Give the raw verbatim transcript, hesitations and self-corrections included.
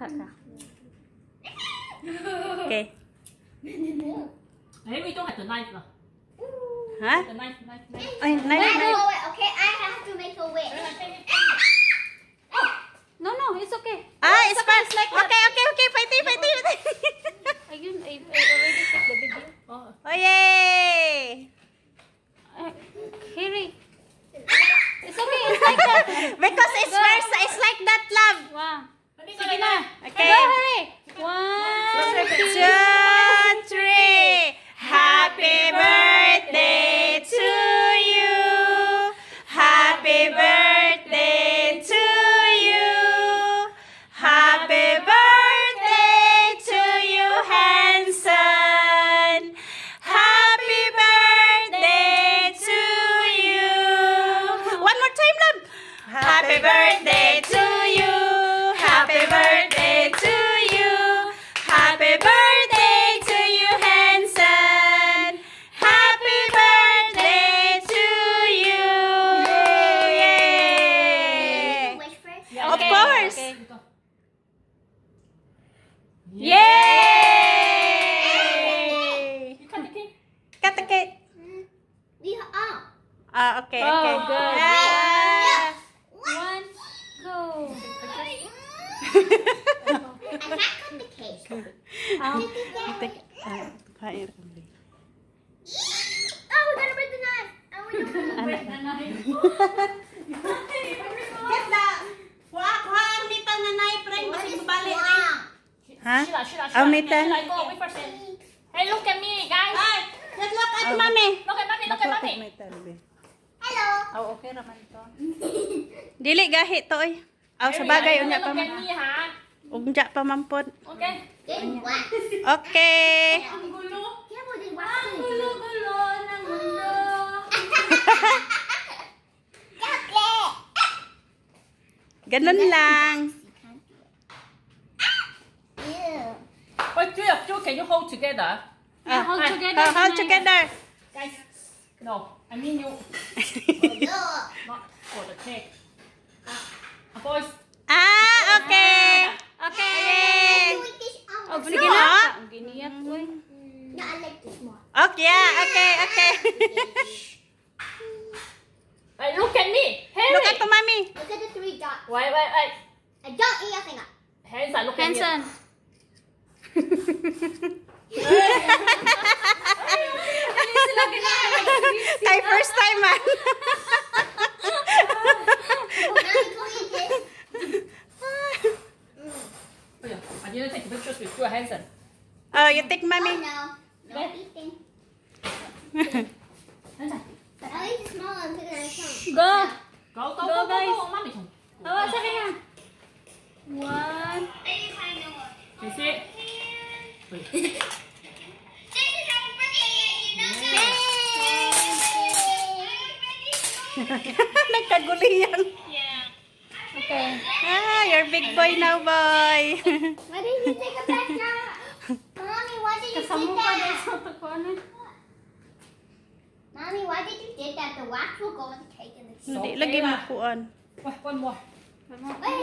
ka. Okay. Hey, we don't have the knife lah. Huh? The knife, knife, knife. Ay, Wait, knife, knife. no, wait, okay, I have to make a wish. No, no, it's okay. Ah, it's fast. Okay, okay, okay. Fighting, fighting, fighting. Ayun, I, I already took the video. Oh. Oh, yay! Uh, Harry. It's okay, it's like that. Because it's first, it's like that, love. Wow. Sige na. Okay. Go, Harry. One, two, Two, three. Happy birthday to you. Happy birthday to you. Happy birthday to you, Hanson. Happy birthday to you. One more time, love. Happy birthday to you. Happy birthday to you. Happy birthday to you, Hanson. Happy birthday to you. Yay! Wish first? Yeah, Of okay. course. Okay. Yay! You cut the cake. Cut the cake. We are. Ah, okay, Oh, okay. good. Yeah. one, go. I can't cut the cake. Um, Take- ah, kain kami. Oh, we're gonna break the knife. Oh, we don't wanna break the knife. Get the kuha kuha ang nita nga knife ring What basig is balik ring. wrong? Ha? Sheila, Sheila, Oh, Sheila. Mita. Sheila, go away first. Hey, look at me, guys. Ay, good luck at mami. Look at mommy, look at mommy. Hello. oh, okay naman to. Dili gahi to oy. Aw sa Harry, bagay I unya look pa at man. me, ha? Ugja pa mampod. Okay. Then what? Okay. Ang gulo. Yeah, well, then what's Ang the gulo-gulo ng mundo. chocolate? Ganun lang. Ew. Wait, three of you, can you hold together? Ah, hold ah, together, ah, hold Nanay. together. Guys, no. I mean you, Look. not for the cake. Uh, boys. Ah, okay. Okay. I'm doing this on Oh, the sige No. na. Ang giniyak ko eh. No, I like this more. Okay, yeah, okay, okay. Hey, look at me. Harry. Look at to mommy. Look at the three dots. Wait, wait, wait. I don't eat your finger. Hanson, look at me. Hanson. Kay first time man. Now you go eat this. Oh, yeah. I didn't take pictures with you, Hanson. Oh, you take Oh mommy. no. No eating. Hanson. I'll eat the small one because I can't. Go. Go, go, Go, go, go, guys. go. Mommy. Tawa sa kanya. One. You see? Wait. Nagkaguliyan. Okay. Ah, you're big boy now, boy. Why did you take a picture? Mommy, why did you Kasama do pa din that? sa pagkuhanan. Mommy, why did you do that? The wax will go in the cake and the Hindi lagi makuan. Wait, one more. Wait,